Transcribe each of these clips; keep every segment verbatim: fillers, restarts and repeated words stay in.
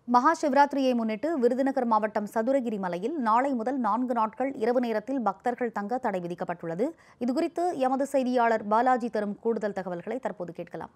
மகா சிவராத்திரியை முன்னிட்டு விருதுநகர் மாவட்டம் சதுரகிரி மலையில் நாளை முதல் நான்கு நாட்கள் இரவு நேரத்தில் பக்தர்கள் தங்க தடை விதிக்கப்பட்டுள்ளது. இதுகுறித்து எமது செய்தியாளர் பாலாஜி தரும் கூடுதல் தகவல்களை தற்போது கேட்கலாம்.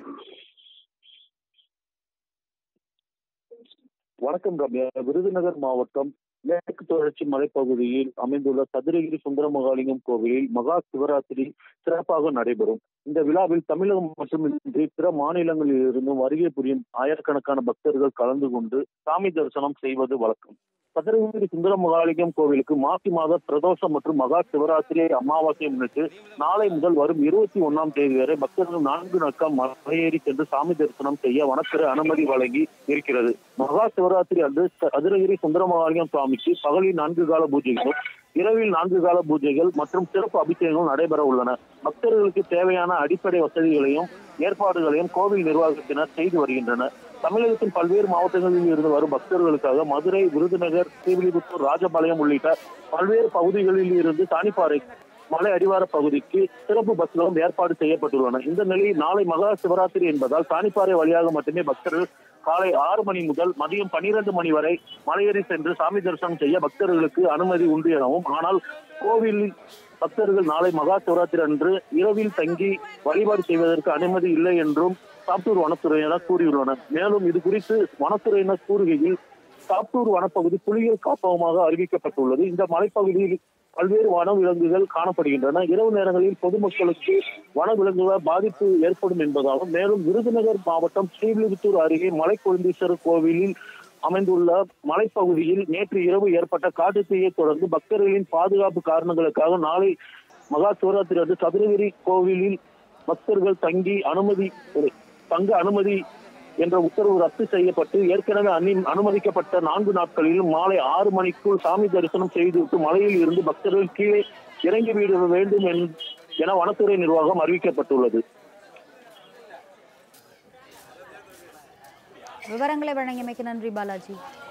வணக்கம் ரம்யா. விருதுநகர் மாவட்டம் மேற்கு தொடர்ச்சி மலைப்பகுதியில் அமைந்துள்ள சதுரகிரி சுந்தரமகாலிங்கம் கோவிலில் மகா சிவராத்திரி சிறப்பாக நடைபெறும். இந்த விழாவில் தமிழகம் மட்டுமின்றி பிற மாநிலங்களில் இருந்தும் வருகை புரியும் ஆயிரக்கணக்கான பக்தர்கள் கலந்து கொண்டு சாமி தரிசனம் செய்வது வழக்கம். சதுரகிரி சுந்தரமகாலிங்கம் கோவிலுக்கு மாசி மாத பிரதோஷம் மற்றும் மகா சிவராத்திரி அமாவாசையை முன்னிட்டு நாளை முதல் வரும் இருபத்தி ஒன்னாம் தேதி வரை பக்தர்கள் நான்கு நாட்கள் மலையேறி சென்று சாமி தரிசனம் செய்ய வனத்துறை அனுமதி வழங்கி இருக்கிறது. மகா சிவராத்திரி அன்று சதுரகிரி சுந்தரமகாலிங்கம் சுவாமிக்கு பகலில் நான்கு கால பூஜைகளும் இரவில் நான்கு கால பூஜைகள் மற்றும் சிறப்பு அபிஷேகங்கள் நடைபெற உள்ளன. பக்தர்களுக்கு தேவையான அடிப்படை வசதிகளையும் ஏற்பாடுகளையும் கோவில் நிர்வாகத்தினர் செய்து வருகின்றனர். தமிழகத்தின் பல்வேறு மாவட்டங்களில் இருந்து வரும் பக்தர்களுக்காக மதுரை, விருதுநகர், ஸ்ரீவில்லிபுத்தூர், ராஜபாளையம் உள்ளிட்ட பல்வேறு பகுதிகளில் இருந்து தானிப்பாறை மலை அடிவார பகுதிக்கு சிறப்பு பஸ்களும் ஏற்பாடு செய்யப்பட்டுள்ளன. இந்த நிலையில் நாளை மகா சிவராத்திரி என்பதால் தானிப்பாறை வழியாக மட்டுமே பக்தர்கள் காலை ஆறு மணி முதல் மதியம் பன்னிரண்டு மணி வரை மலையேறி சென்று சாமி தரிசனம் செய்ய பக்தர்களுக்கு அனுமதி உண்டு எனவும், ஆனால் கோவிலில் பக்தர்கள் நாளை மகா சிவராத்திரி அன்று இரவில் தங்கி வழிபாடு செய்வதற்கு அனுமதி இல்லை என்றும் சாத்தூர் வனத்துறையினர் கூறியுள்ளனர். மேலும் இது குறித்து வனத்துறையினர் கூறுகையில், சாத்தூர் வனப்பகுதி புலிகள் காப்பகமாக அறிவிக்கப்பட்டுள்ளது. இந்த மலைப்பகுதியில் பல்வேறு வனவிலங்குகள் காணப்படுகின்றன. இரவு நேரங்களில் பொதுமக்களுக்கு வனவிலங்குகள் பாதிப்பு ஏற்படும் என்பதாலும், மேலும் விருதுநகர் மாவட்டம் ஸ்ரீவில்லிபுத்தூர் அருகே மலைக்கொழுந்தீஸ்வரர் கோவிலில் அமைந்துள்ள மலைப்பகுதியில் நேற்று இரவு ஏற்பட்ட காட்டுத்தீயை தொடர்ந்து பக்தர்களின் பாதுகாப்பு காரணங்களுக்காக நாளை மகா சிவராத்திரி அன்று சதுரகிரி கோவிலில் பக்தர்கள் தங்கி அனுமதி தங்க அனுமதி என்ற உத்தரவு ரத்து செய்யப்பட்டு ஏற்கனவே அனுமதிக்கப்பட்ட நான்கு நாட்களிலும் மாலை ஆறு மணிக்குள் சாமி தரிசனம் செய்துவிட்டு மலையில் இருந்து பக்தர்கள் கீழே இறங்கிவிட வேண்டும் என வனத்துறை நிர்வாகம் அறிவிக்கப்பட்டுள்ளது. விவரங்களை வழங்கியமைக்கு நன்றி பாலாஜி.